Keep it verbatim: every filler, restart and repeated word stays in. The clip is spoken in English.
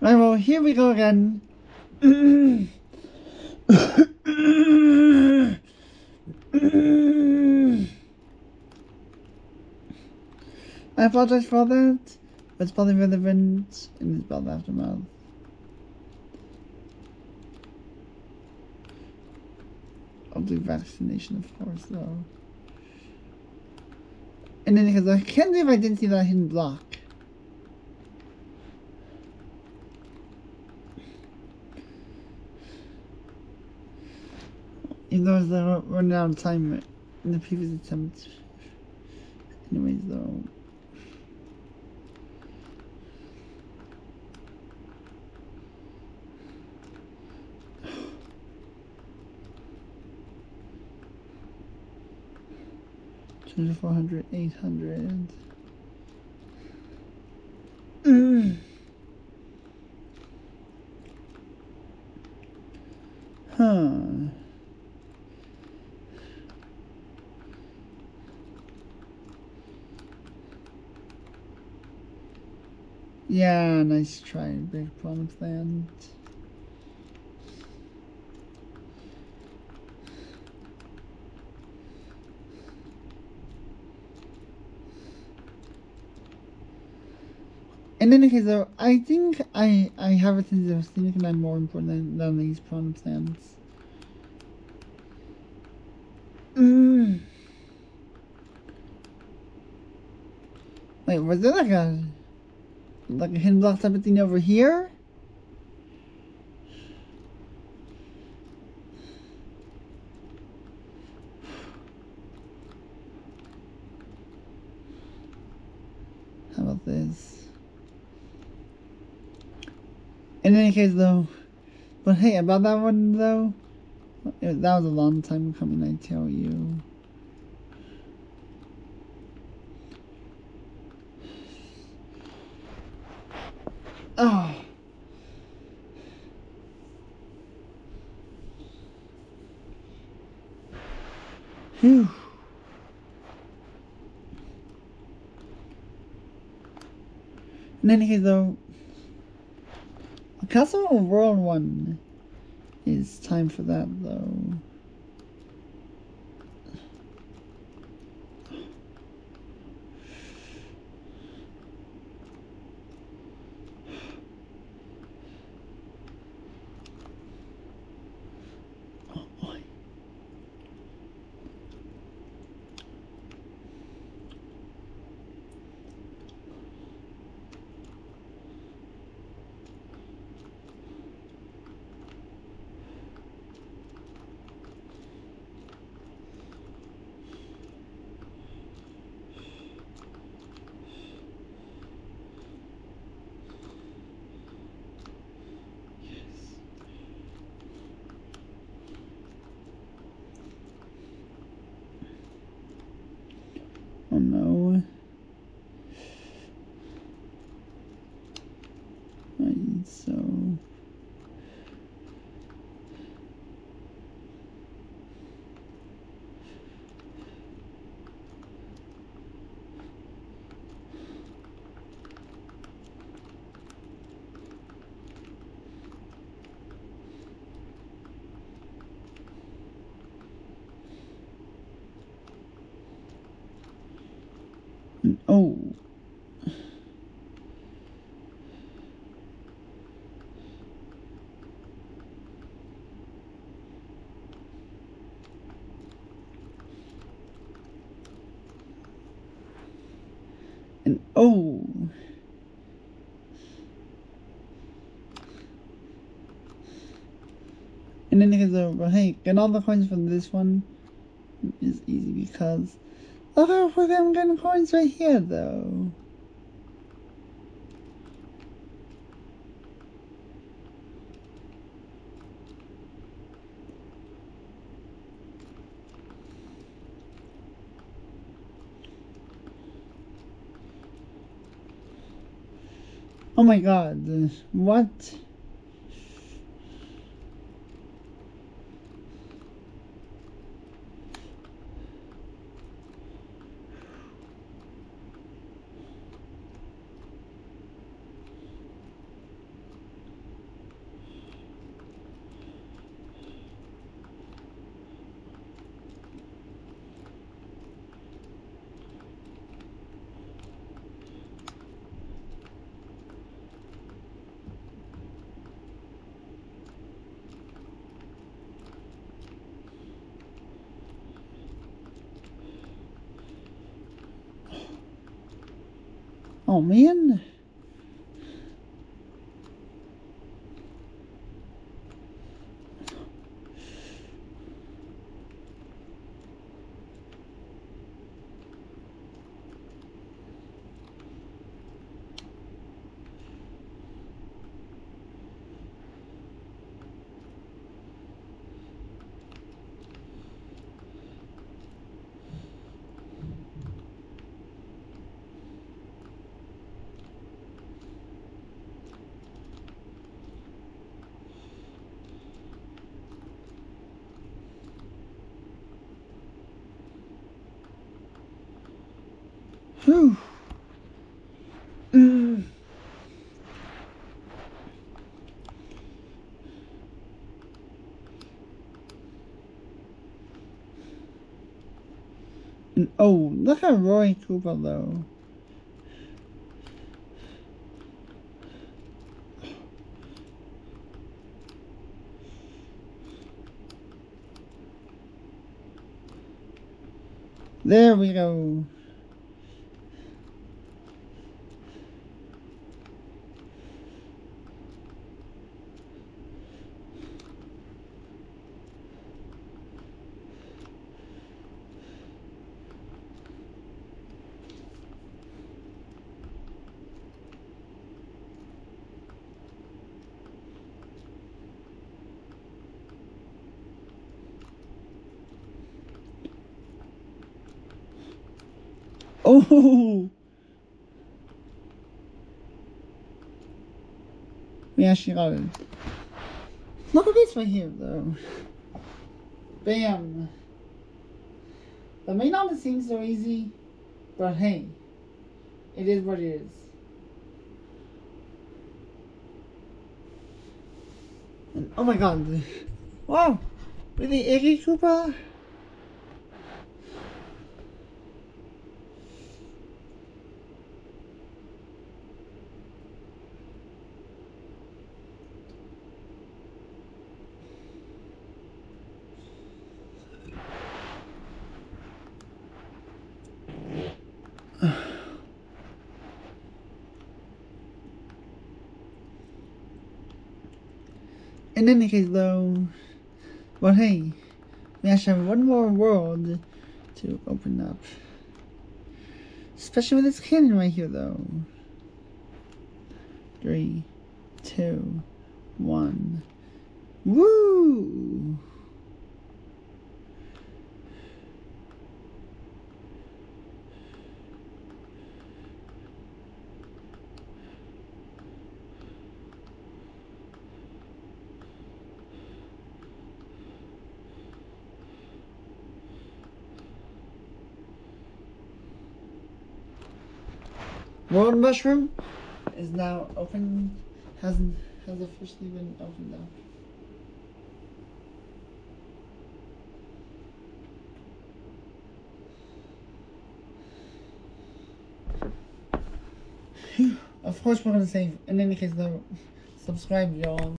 Right, well, here we go again. I apologize for that. It's probably relevant in this belt aftermath. Of the vaccination, of course, though. And then because I can't believe I didn't see that hidden block. Even though I was running out of time in the previous attempt. Anyways, though. twenty-four hundred, eight hundred. Mm. Huh. Yeah, nice try, big promise land. In any case, though, I think I I have a sense of thinking I'm more important than, than these promise lands. Mm. Wait, was there like a like a hidden block type of thing over here? How about this? In any case, though, but hey, about that one though, it, that was a long time coming, I tell you. Oh. Phew. In any case, though, a Castle World one is time for that, though. Oh no. Right, so... Oh. And oh. And then because though, but hey, get all the coins from this one is easy because look how quick I'm getting coins right here though. Oh my god, what? Oh man. Whew. Mm. And oh, look at Roy Cooper though. There we go. Oh, we actually got it. Look at this right here, though. Bam. That may not seem so easy, but hey, it is what it is. And oh my god. Wow. Really, Iggy Koopa? In any case, though, but hey, we actually have one more world to open up. Especially with this cannon right here, though. Three, two, one. Woo! World Mushroom is now open, hasn't, has officially been opened up. Of course we're gonna say, in any case though, subscribe y'all.